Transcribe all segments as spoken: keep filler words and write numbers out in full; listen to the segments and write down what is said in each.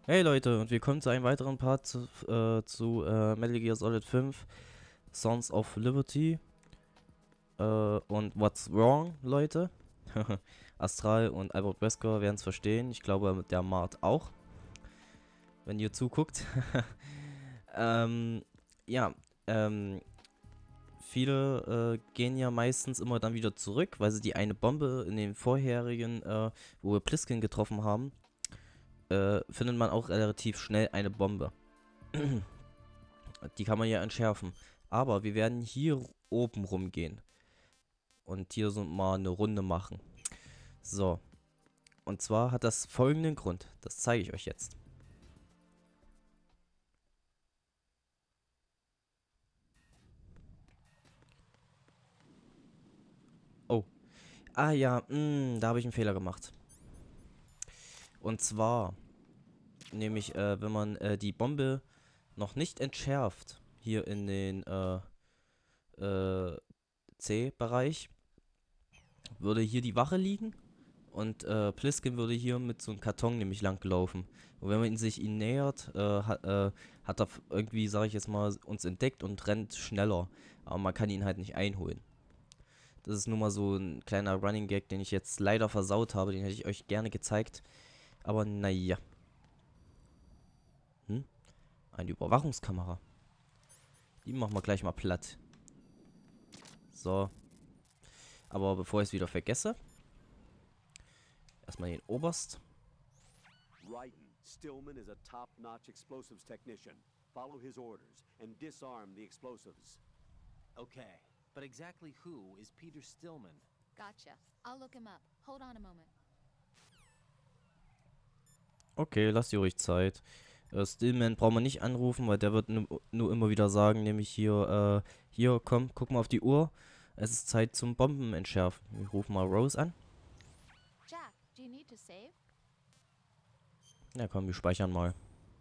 Hey Leute, und willkommen zu einem weiteren Part zu, äh, zu äh, Metal Gear Solid fünf Sons of Liberty. Äh, und What's Wrong, Leute? Astral und Albert Wesker werden es verstehen. Ich glaube, der Mart auch, wenn ihr zuguckt. ähm, ja, ähm, viele äh, gehen ja meistens immer dann wieder zurück, weil sie die eine Bombe in den vorherigen, äh, wo wir Pliskin getroffen haben, äh, findet man auch relativ schnell eine Bombe. Die kann man ja entschärfen. Aber wir werden hier oben rumgehen. Und hier so mal eine Runde machen. So. Und zwar hat das folgenden Grund. Das zeige ich euch jetzt. Oh. Ah ja, mh, da habe ich einen Fehler gemacht. Und zwar, nämlich, äh, wenn man äh, die Bombe noch nicht entschärft, hier in den äh, äh, C-Bereich, würde hier die Wache liegen. Und äh, Pliskin würde hier mit so einem Karton nämlich lang laufen. Und wenn man ihn sich ihn nähert, äh, hat, äh, hat er irgendwie, sage ich jetzt mal, uns entdeckt und rennt schneller. Aber man kann ihn halt nicht einholen. Das ist nur mal so ein kleiner Running Gag, den ich jetzt leider versaut habe. Den hätte ich euch gerne gezeigt. Aber naja. Hm? Eine Überwachungskamera. Die machen wir gleich mal platt. So. Aber bevor ich es wieder vergesse, erstmal den Oberst. Raiden, Stillman is a top-notch explosives technician. Follow his orders and disarm the explosives. Okay, but exactly who is Peter Stillman? Gotcha. I'll look him up. Hold on a moment. Okay, lasst ihr ruhig Zeit. Äh, Stillman brauchen wir nicht anrufen, weil der wird nu nur immer wieder sagen, nämlich hier, äh, hier, komm, guck mal auf die Uhr. Es ist Zeit zum Bomben entschärfen. Wir rufen mal Rose an. Jack, do you need to save? Na komm, wir speichern mal.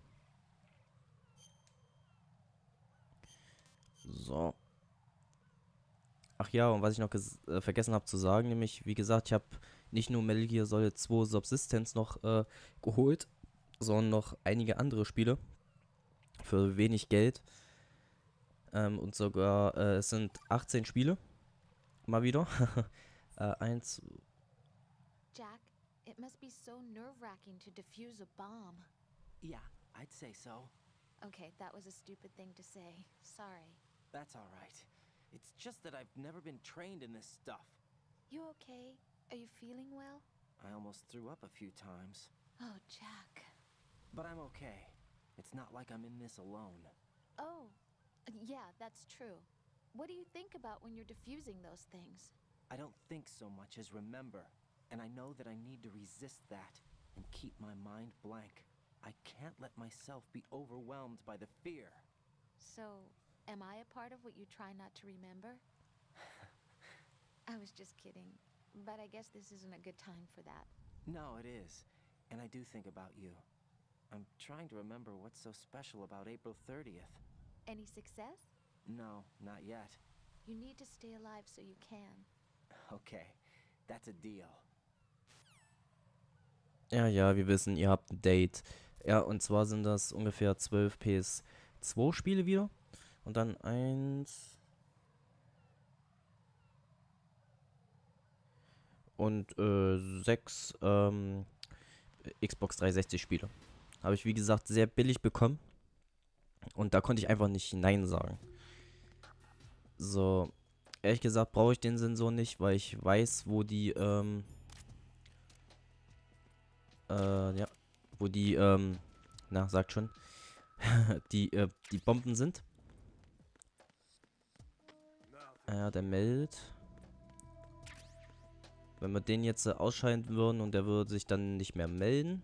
So. Ach ja, und was ich noch äh, vergessen habe zu sagen, nämlich, wie gesagt, ich habe nicht nur Metal Gear Solid zwei Subsistence noch äh, geholt, sondern noch einige andere Spiele für wenig Geld. Ähm, und sogar, äh, es sind achtzehn Spiele. Mal wieder. äh, eins. Jack, it must be so nerve-wracking to defuse a bomb. Yeah, I'd say so. Okay, that was a stupid thing to say. Sorry. That's all right. It's just that I've never been trained in this stuff. You okay? Are you feeling well? I almost threw up a few times. Oh, Jack. But I'm okay. It's not like I'm in this alone. Oh, yeah, that's true. What do you think about when you're defusing those things? I don't think so much as remember. And I know that I need to resist that and keep my mind blank. I can't let myself be overwhelmed by the fear. So, am I a part of what you try not to remember? I was just kidding. But I guess this isn't a good time for that. No, it is. And I do think about you. I'm trying to remember what's so special about April thirtieth. Any success? No, not yet. You need to stay alive so you can. Okay, that's a deal. Ja, ja, wir wissen, ihr habt ein Date. Ja, und zwar sind das ungefähr zwölf P S zwei Spiele wieder. Und dann eins. Und äh, sechs ähm, Xbox dreihundertsechzig Spiele. Habe ich, wie gesagt, sehr billig bekommen. Und da konnte ich einfach nicht Nein sagen. So, ehrlich gesagt brauche ich den Sensor nicht, weil ich weiß, wo die, ähm, äh, ja, wo die, ähm, na, sagt schon, die, äh, die Bomben sind. Ja, der meldet. Wenn wir den jetzt äh, ausschalten würden und der würde sich dann nicht mehr melden,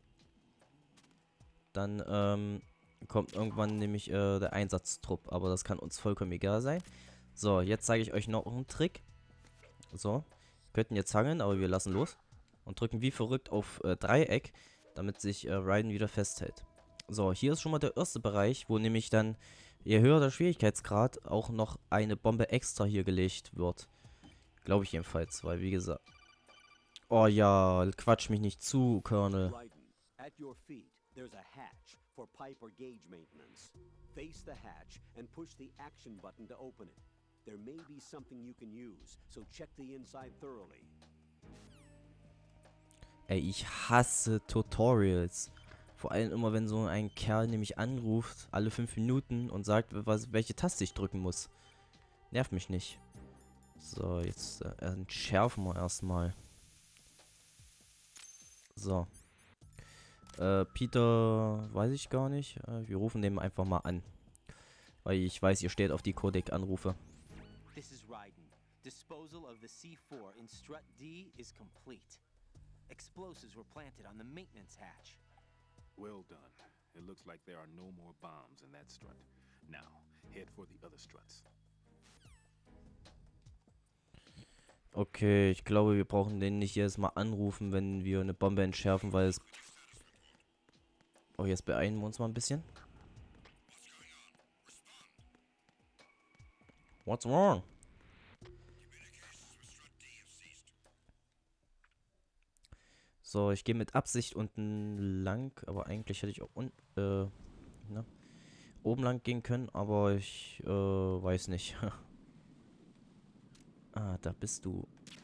dann, ähm, kommt irgendwann nämlich äh, der Einsatztrupp. Aber das kann uns vollkommen egal sein. So, jetzt zeige ich euch noch einen Trick. So, wir könnten jetzt hangeln, aber wir lassen los. Und drücken wie verrückt auf äh, Dreieck, damit sich äh, Raiden wieder festhält. So, hier ist schon mal der erste Bereich, wo nämlich dann, je höher der Schwierigkeitsgrad, auch noch eine Bombe extra hier gelegt wird. Glaube ich jedenfalls, weil wie gesagt... Oh ja, quatsch mich nicht zu, Colonel. Raiden, at your feet, There's a hatch for pipe or gauge maintenance. Face the hatch and push the action button to open it. There may be something you can use, so check the inside thoroughly. Ey, ich hasse Tutorials. Vor allem immer, wenn so ein Kerl nämlich anruft, alle fünf Minuten und sagt, was, welche Taste ich drücken muss. Nervt mich nicht. So, jetzt äh, entschärfen wir erstmal. So. Äh, Peter, weiß ich gar nicht. Äh, wir rufen den einfach mal an. Weil ich weiß, ihr steht auf die Codec-Anrufe. This is Raiden. Disposal of the C four in strut D is complete. Explosives were planted on the maintenance hatch. Well done. It looks like there are no more bombs in that strut. Now, head for the other struts. Okay, ich glaube, wir brauchen den nicht jedes Mal anrufen, wenn wir eine Bombe entschärfen, weil es... Oh, jetzt beeilen wir uns mal ein bisschen. What's wrong? So, ich gehe mit Absicht unten lang, aber eigentlich hätte ich auch un äh, ne, oben lang gehen können, aber ich äh, weiß nicht. Ah, da bist du.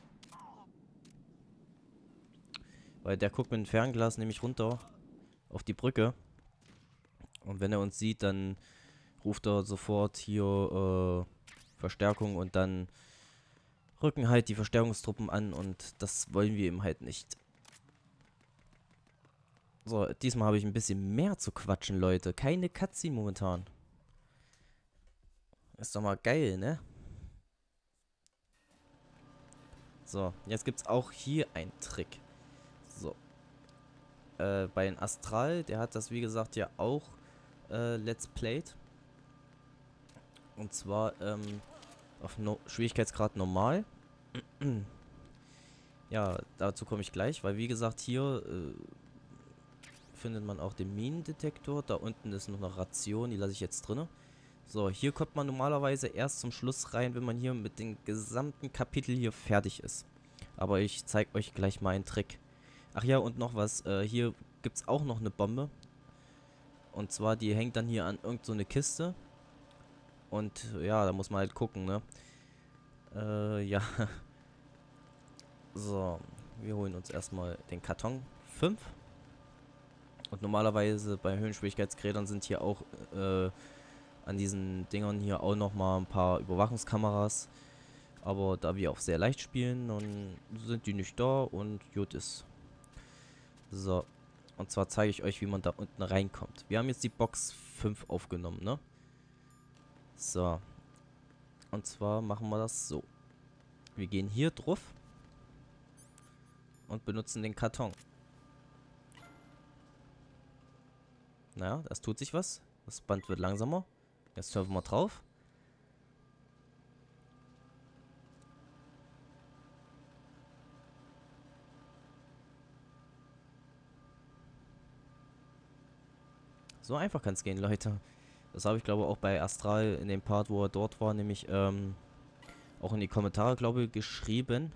Weil der guckt mit dem Fernglas nämlich runter auf die Brücke. Und wenn er uns sieht, dann ruft er sofort hier äh, Verstärkung und dann rücken halt die Verstärkungstruppen an und das wollen wir ihm halt nicht. So, diesmal habe ich ein bisschen mehr zu quatschen, Leute. Keine Cutscene momentan. Ist doch mal geil, ne? So, jetzt gibt es auch hier einen Trick. So. Äh, bei den Astral, der hat das wie gesagt ja auch äh, Let's Played. Und zwar ähm, auf no Schwierigkeitsgrad normal. Ja, dazu komme ich gleich, weil wie gesagt hier äh, findet man auch den Minendetektor. Da unten ist noch eine Ration, die lasse ich jetzt drin. So, hier kommt man normalerweise erst zum Schluss rein, wenn man hier mit dem gesamten Kapitel hier fertig ist. Aber ich zeige euch gleich mal einen Trick. Ach ja, und noch was. Äh, hier gibt es auch noch eine Bombe. Und zwar, die hängt dann hier an irgend so eine Kiste. Und ja, da muss man halt gucken, ne? Äh, ja. So, wir holen uns erstmal den Karton fünf. Und normalerweise bei Höhenschwierigkeitsgrädern sind hier auch äh, an diesen Dingern hier auch nochmal ein paar Überwachungskameras. Aber da wir auch sehr leicht spielen, dann sind die nicht da und gut ist. So, und zwar zeige ich euch, wie man da unten reinkommt. Wir haben jetzt die Box fünf aufgenommen, ne? So. Und zwar machen wir das so. Wir gehen hier drauf und benutzen den Karton. Naja, das tut sich was. Das Band wird langsamer. Jetzt hören wir mal drauf. So einfach kann es gehen, Leute. Das habe ich, glaube ich, auch bei Astral in dem Part, wo er dort war, nämlich ähm, auch in die Kommentare, glaube ich, geschrieben.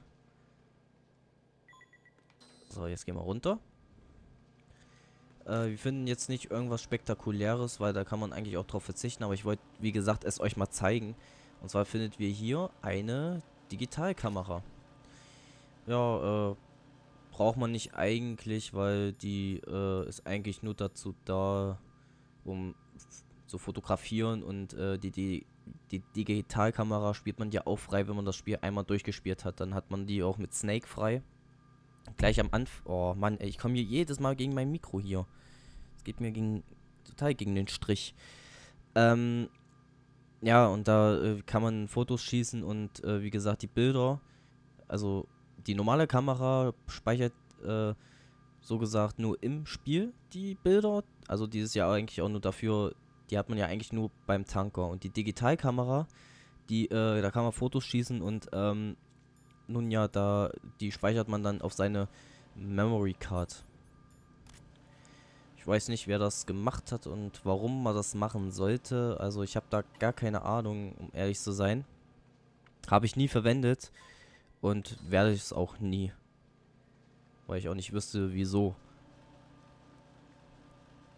So, jetzt gehen wir runter. Äh, wir finden jetzt nicht irgendwas Spektakuläres, weil da kann man eigentlich auch drauf verzichten. Aber ich wollte, wie gesagt, es euch mal zeigen. Und zwar findet wir hier eine Digitalkamera. Ja, äh, braucht man nicht eigentlich, weil die äh, ist eigentlich nur dazu da, um zu fotografieren. Und äh, die, die, die Digitalkamera spielt man ja auch frei, wenn man das Spiel einmal durchgespielt hat. Dann hat man die auch mit Snake frei. Gleich am Anfang. Oh Mann, ey, ich komme hier jedes Mal gegen mein Mikro hier. Es geht mir gegen, total gegen den Strich. Ähm, ja, und da äh, kann man Fotos schießen und äh, wie gesagt, die Bilder, also die normale Kamera speichert äh, so gesagt nur im Spiel die Bilder. Also dieses Jahr eigentlich auch nur dafür, die hat man ja eigentlich nur beim Tanker. Und die Digitalkamera, die, äh, da kann man Fotos schießen und ähm, nun ja, da die speichert man dann auf seine Memory Card. Ich weiß nicht, wer das gemacht hat und warum man das machen sollte. Also ich habe da gar keine Ahnung, um ehrlich zu sein. Habe ich nie verwendet und werde ich es auch nie. Weil ich auch nicht wüsste, wieso.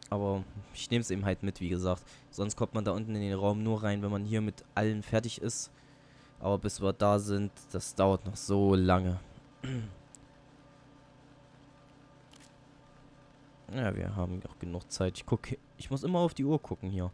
Aber ich nehme es eben halt mit, wie gesagt. Sonst kommt man da unten in den Raum nur rein, wenn man hier mit allen fertig ist. Aber bis wir da sind, das dauert noch so lange. Ja, wir haben auch genug Zeit. Ich gucke, ich muss immer auf die Uhr gucken hier.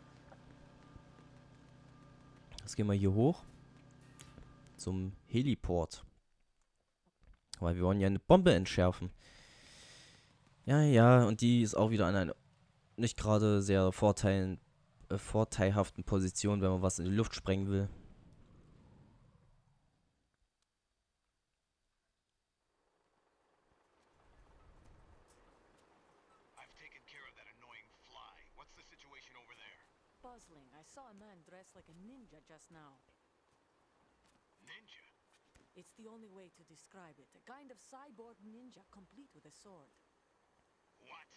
Jetzt gehen wir hier hoch. Zum Heliport. Weil wir wollen ja eine Bombe entschärfen. Ja, ja, und die ist auch wieder an einer nicht gerade sehr vorteilen, äh, vorteilhaften Position, wenn man was in die Luft sprengen will. I've taken care of that annoying fly. What's the situation over there? Puzzling. I saw a man dressed like a ninja just now. Ninja? It's the only way to describe it. A kind of cyborg ninja complete with a sword. What?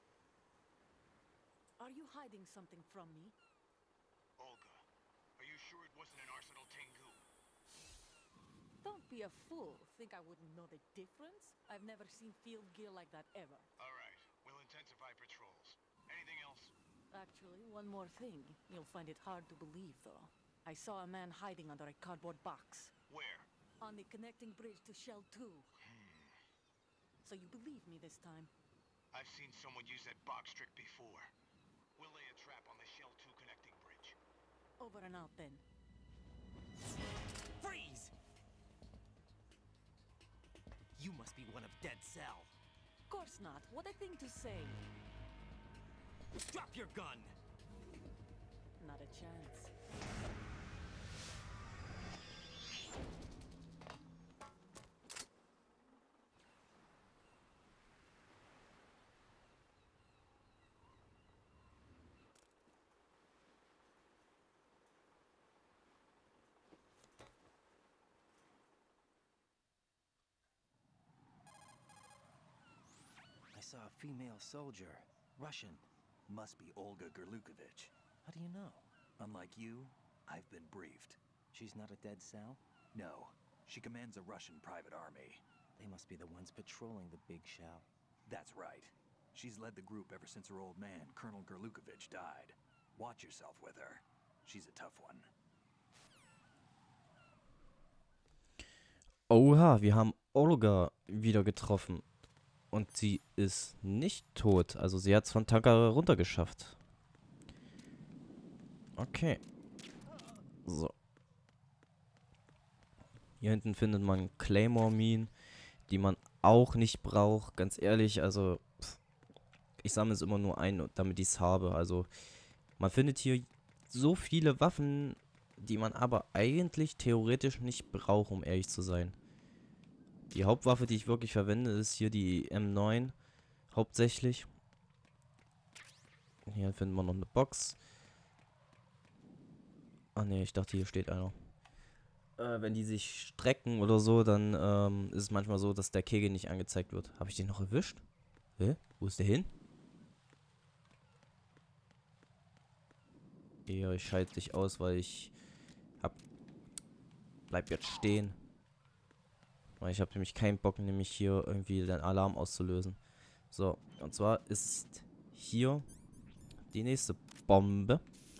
Are you hiding something from me? Olga, are you sure it wasn't an Arsenal Tengu? Don't be a fool. Think I wouldn't know the difference? I've never seen field gear like that ever. All right, we'll intensify patrols. Anything else? Actually, one more thing. You'll find it hard to believe, though. I saw a man hiding under a cardboard box. Where? On the connecting bridge to Shell two. So you believe me this time? I've seen someone use that box trick before. We'll lay a trap on the Shell two connecting bridge. Over and out then. Freeze! You must be one of Dead Cell. Of course not. What a thing to say. Drop your gun! Not a chance. I saw a female soldier. Russian. Must be Olga Gerlukovich. How do you know? Unlike you, I've been briefed. She's not a Dead Cell? No, she commands a Russian private army. They must be the ones patrolling the Big Shell. That's right. She's led the group ever since her old man, Colonel Gerlukovich, died. Watch yourself with her. She's a tough one. Oha, wir haben Olga wieder getroffen. Und sie ist nicht tot. Also sie hat es von Tankara runtergeschafft. Okay. So. Hier hinten findet man Claymore-Minen, die man auch nicht braucht. Ganz ehrlich, also pff, ich sammle es immer nur ein, damit ich es habe. Also man findet hier so viele Waffen, die man aber eigentlich theoretisch nicht braucht, um ehrlich zu sein. Die Hauptwaffe, die ich wirklich verwende, ist hier die M neun. Hauptsächlich. Hier finden wir noch eine Box. Ah ne, ich dachte, hier steht einer. Äh, wenn die sich strecken oder so, dann ähm, ist es manchmal so, dass der Kegel nicht angezeigt wird. Habe ich den noch erwischt? Hä? Wo ist der hin? Ja, ich schalte dich aus, weil ich hab... Bleib jetzt stehen. Weil ich habe nämlich keinen Bock, nämlich hier irgendwie den Alarm auszulösen. So, und zwar ist hier die nächste Bombe.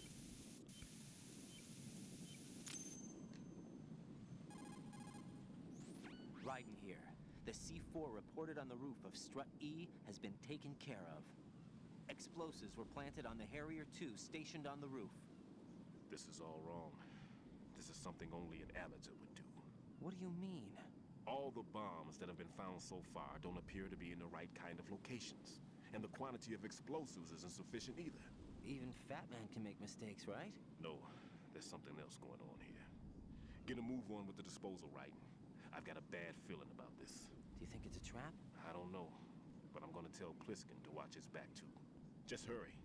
Raiden here. The C four reported on the roof of Strut E has been taken care of. Explosives were planted on the Harrier two stationed on the roof. This is all wrong. This is something only an amateur would do. What do you mean? All the bombs that have been found so far don't appear to be in the right kind of locations. And the quantity of explosives isn't sufficient either. Even Fat Man can make mistakes, right? No, there's something else going on here. Get a move on with the disposal, right? I've got a bad feeling about this. Do you think it's a trap? I don't know, but I'm gonna tell Pliskin to watch his back too. Just hurry.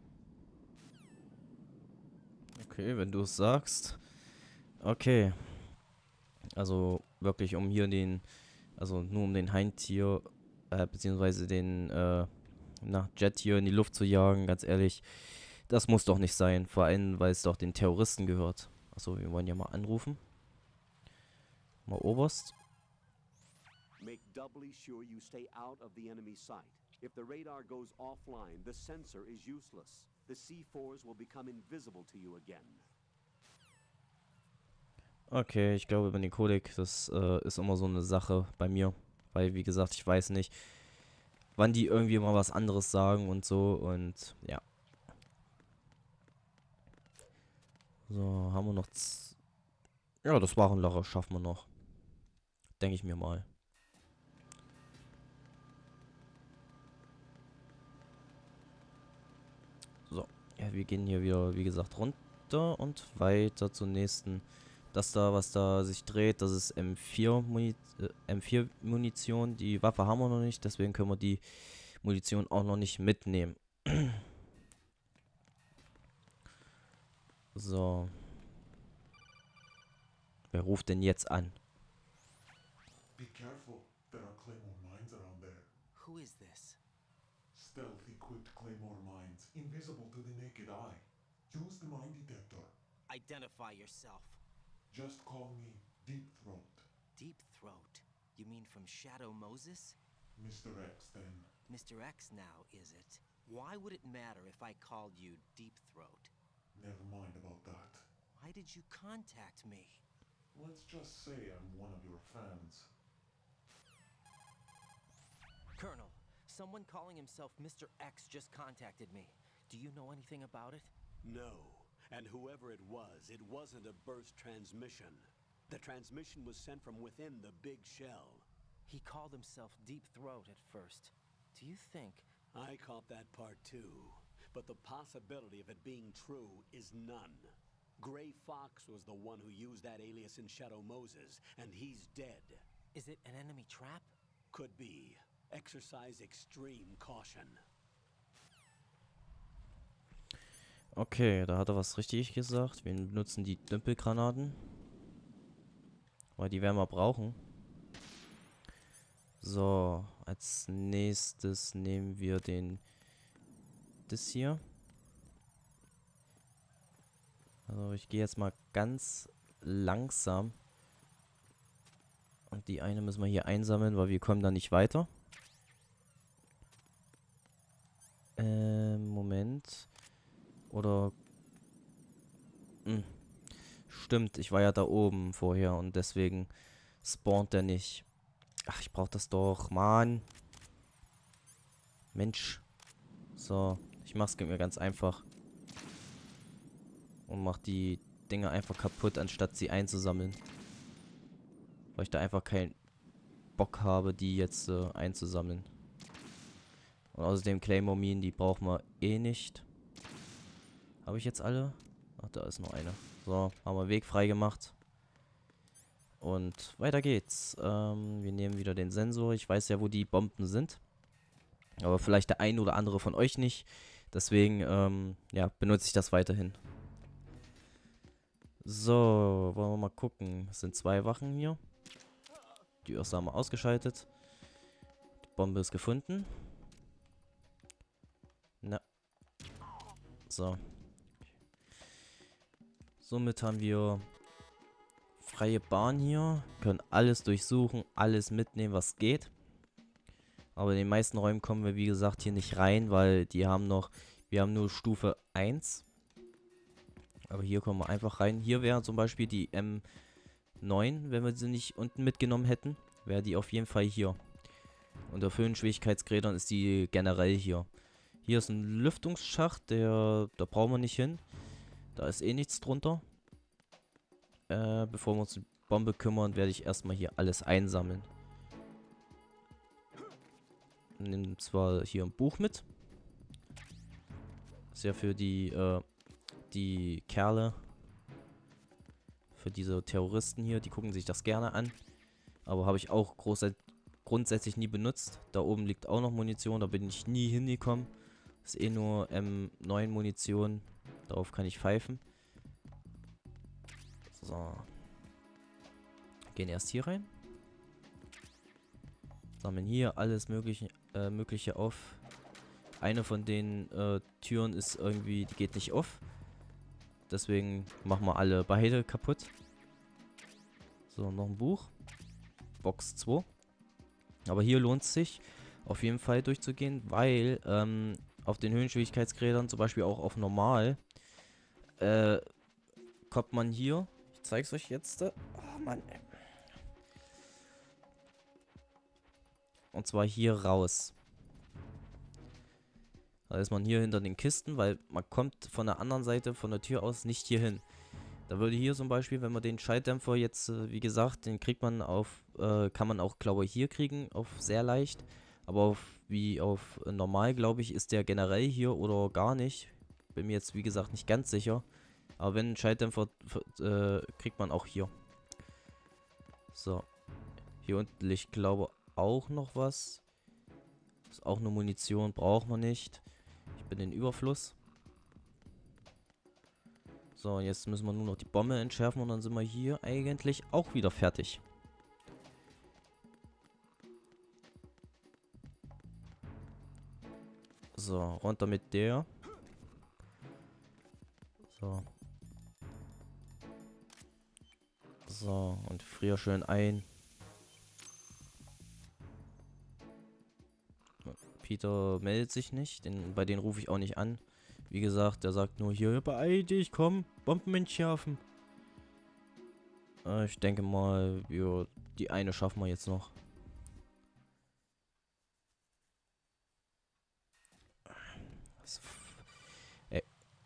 Okay, wenn du es sagst. Okay. Also wirklich um hier den, also nur um den Heimtier, äh, beziehungsweise den, äh, na, Jet hier in die Luft zu jagen, ganz ehrlich, das muss doch nicht sein. Vor allem, weil es doch den Terroristen gehört. Achso, wir wollen ja mal anrufen. Mal Oberst. Make doubly sure you stay out of the enemy's sight. If the radar goes offline, the sensor is useless. The C fours will become invisible to you again. Okay, ich glaube, über den Codec, das äh, ist immer so eine Sache bei mir. Weil, wie gesagt, ich weiß nicht, wann die irgendwie mal was anderes sagen und so. Und ja. So, haben wir noch... Z ja, das Warenlager schaffen wir noch. Denke ich mir mal. So, ja, wir gehen hier wieder, wie gesagt, runter und weiter zur nächsten. Das da, was da sich dreht, das ist M vier Muni äh, M vier Munition. Die Waffe haben wir noch nicht, deswegen können wir die Munition auch noch nicht mitnehmen. So. Wer ruft denn jetzt an? Be careful. There are Claymore mines around there. Who is this? Stealth-equipped Claymore mines, invisible to the naked eye. Use the mine detector. Identify yourself. Just call me Deep Throat. Deep Throat? You mean from Shadow Moses? Mister X, then. Mister X now, is it? Why would it matter if I called you Deep Throat? Never mind about that. Why did you contact me? Let's just say I'm one of your fans. Colonel, someone calling himself Mister X just contacted me. Do you know anything about it? No. And whoever it was, it wasn't a burst transmission. The transmission was sent from within the big shell. He called himself Deep Throat at first. Do you think... I caught that part too. But the possibility of it being true is none. Gray Fox was the one who used that alias in Shadow Moses, and he's dead. Is it an enemy trap? Could be. Exercise extreme caution. Okay, da hat er was richtig gesagt. Wir benutzen die Dümpelgranaten. Weil die werden wir brauchen. So, als nächstes nehmen wir den... Das hier. Also ich gehe jetzt mal ganz langsam. Und die eine müssen wir hier einsammeln, weil wir kommen da nicht weiter. Ähm, Moment. Oder... Hm. Stimmt, ich war ja da oben vorher und deswegen spawnt der nicht. Ach, ich brauche das doch, Mann. Mensch. So, ich mach's mir ganz einfach. Und mach die Dinge einfach kaputt, anstatt sie einzusammeln. Weil ich da einfach keinen Bock habe, die jetzt äh, einzusammeln. Und außerdem Claymore Minen, die brauchen wir eh nicht. Habe ich jetzt alle? Ach, da ist noch eine. So, haben wir Weg frei gemacht. Und weiter geht's. Ähm, wir nehmen wieder den Sensor. Ich weiß ja, wo die Bomben sind. Aber vielleicht der ein oder andere von euch nicht. Deswegen, ähm, ja, benutze ich das weiterhin. So, wollen wir mal gucken. Es sind zwei Wachen hier. Die erste haben wir ausgeschaltet. Die Bombe ist gefunden. Na. So. Somit haben wir freie Bahn hier. Können alles durchsuchen, alles mitnehmen, was geht. Aber in den meisten Räumen kommen wir, wie gesagt, hier nicht rein, weil die haben noch, wir haben nur Stufe eins. Aber hier kommen wir einfach rein. Hier wäre zum Beispiel die M neun, wenn wir sie nicht unten mitgenommen hätten. Wäre die auf jeden Fall hier. Unter Höhenschwierigkeitsgrädern ist die generell hier. Hier ist ein Lüftungsschacht, der, da brauchen wir nicht hin. Da ist eh nichts drunter. Äh, bevor wir uns um die Bombe kümmern, werde ich erstmal hier alles einsammeln. Nehmen zwar hier ein Buch mit. Ist ja für die, äh, die Kerle. Für diese Terroristen hier, die gucken sich das gerne an. Aber habe ich auch grundsätzlich nie benutzt. Da oben liegt auch noch Munition, da bin ich nie hingekommen. Ist eh nur M neun Munition. Darauf kann ich pfeifen. So. Gehen erst hier rein. Sammeln hier alles mögliche, äh, mögliche auf. Eine von den äh, Türen ist irgendwie, die geht nicht auf. Deswegen machen wir alle beide kaputt. So, noch ein Buch. Box zwei. Aber hier lohnt es sich, auf jeden Fall durchzugehen, weil ähm, auf den Höhenschwierigkeitsgrädern, zum Beispiel auch auf normal, äh, kommt man hier, ich zeig's euch jetzt, oh Mann, und zwar hier raus. Da ist man hier hinter den Kisten, weil man kommt von der anderen Seite, von der Tür aus, nicht hier hin. Da würde hier zum Beispiel, wenn man den Schalldämpfer jetzt, äh, wie gesagt, den kriegt man auf, äh, kann man auch, glaube ich, hier kriegen, auf sehr leicht. Aber auf, wie auf äh, normal, glaube ich, ist der generell hier oder gar nicht. Bin mir jetzt, wie gesagt, nicht ganz sicher. Aber wenn ein Schalldämpfer, äh, kriegt man auch hier. So. Hier unten liegt, glaube ich, auch noch was. Ist auch eine Munition, braucht man nicht. Ich bin in Überfluss. So, jetzt müssen wir nur noch die Bombe entschärfen und dann sind wir hier eigentlich auch wieder fertig. So, runter mit der. So. So, und frier schön ein. Peter meldet sich nicht, den, bei denen rufe ich auch nicht an. Wie gesagt, der sagt nur hier, beeil dich, komm, Bomben entschärfen. Äh, ich denke mal, wir, die eine schaffen wir jetzt noch. Ey.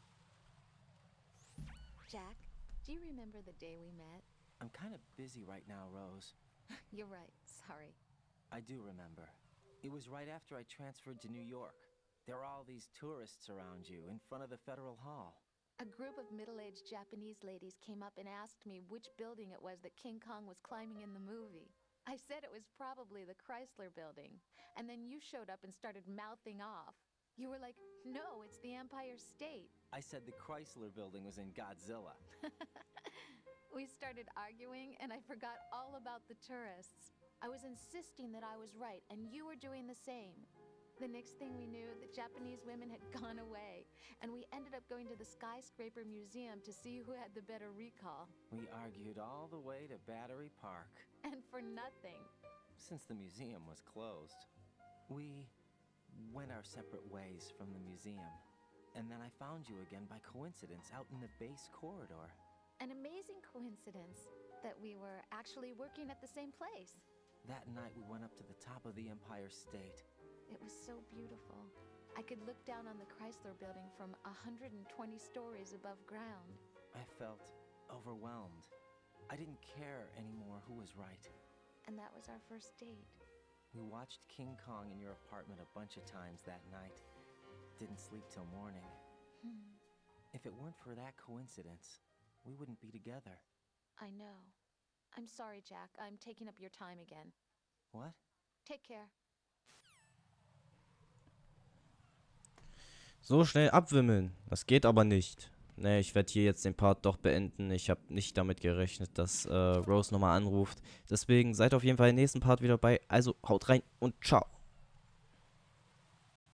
Jack, do you remember the day we met? I'm kind of busy right now, Rose. You're right, sorry. I do remember. It was right after I transferred to New York. There are all these tourists around you in front of the Federal Hall. A group of middle-aged Japanese ladies came up and asked me which building it was that King Kong was climbing in the movie. I said it was probably the Chrysler Building, and then you showed up and started mouthing off. You were like, no, it's the Empire State. I said the Chrysler Building was in Godzilla. We started arguing, and I forgot all about the tourists. I was insisting that I was right, and you were doing the same. The next thing we knew, the Japanese women had gone away, and we ended up going to the Skyscraper Museum to see who had the better recall. We argued all the way to Battery Park. And for nothing. Since the museum was closed. We went our separate ways from the museum. And then I found you again by coincidence out in the base corridor. An amazing coincidence that we were actually working at the same place. That night we went up to the top of the Empire State. It was so beautiful. I could look down on the Chrysler Building from one hundred twenty stories above ground. I felt overwhelmed. I didn't care anymore who was right. And that was our first date. We watched King Kong in your apartment a bunch of times that night. Didn't sleep till morning. Hmm. If it weren't for that coincidence, we wouldn't be together. I know. I'm sorry, Jack. I'm taking up your time again. What? Take care. So schnell abwimmeln. Das geht aber nicht. Ne, ich werde hier jetzt den Part doch beenden. Ich habe nicht damit gerechnet, dass äh, Rose nochmal anruft. Deswegen seid auf jeden Fall im nächsten Part wieder dabei. Also haut rein und ciao.